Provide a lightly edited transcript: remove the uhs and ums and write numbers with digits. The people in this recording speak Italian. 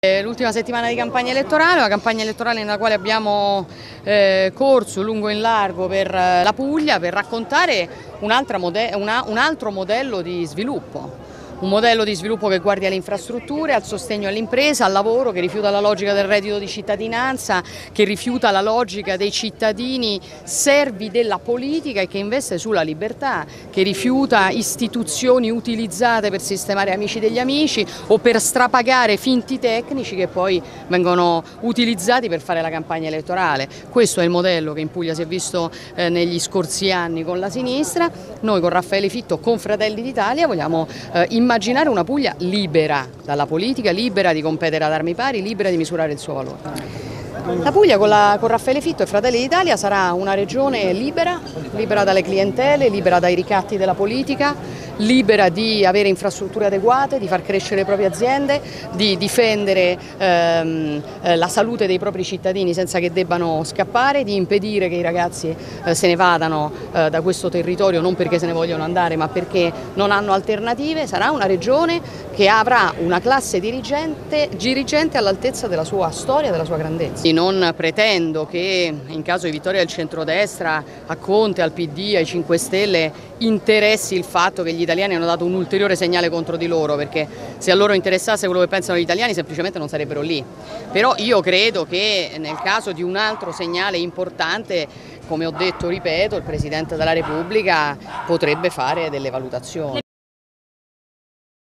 L'ultima settimana di campagna elettorale, una campagna elettorale nella quale abbiamo corso lungo e in largo per la Puglia per raccontare un altro modello di sviluppo. Un modello di sviluppo che guardi alle infrastrutture, al sostegno all'impresa, al lavoro, che rifiuta la logica del reddito di cittadinanza, che rifiuta la logica dei cittadini servi della politica e che investe sulla libertà, che rifiuta istituzioni utilizzate per sistemare amici degli amici o per strapagare finti tecnici che poi vengono utilizzati per fare la campagna elettorale. Questo è il modello che in Puglia si è visto negli scorsi anni con la sinistra. Noi con Raffaele Fitto, con Fratelli d'Italia, vogliamo immaginare una Puglia libera dalla politica, libera di competere ad armi pari, libera di misurare il suo valore. La Puglia con Raffaele Fitto e Fratelli d'Italia sarà una regione libera, libera dalle clientele, libera dai ricatti della politica, libera di avere infrastrutture adeguate, di far crescere le proprie aziende, di difendere la salute dei propri cittadini senza che debbano scappare, di impedire che i ragazzi se ne vadano da questo territorio non perché se ne vogliono andare ma perché non hanno alternative. Sarà una regione che avrà una classe dirigente all'altezza della sua storia e della sua grandezza. Non pretendo che in caso di vittoria del centrodestra a Conte, al PD, ai 5 Stelle interessi il fatto che gli italiani hanno dato un ulteriore segnale contro di loro, perché se a loro interessasse quello che pensano gli italiani semplicemente non sarebbero lì. Però io credo che nel caso di un altro segnale importante, come ho detto, ripeto, il Presidente della Repubblica potrebbe fare delle valutazioni.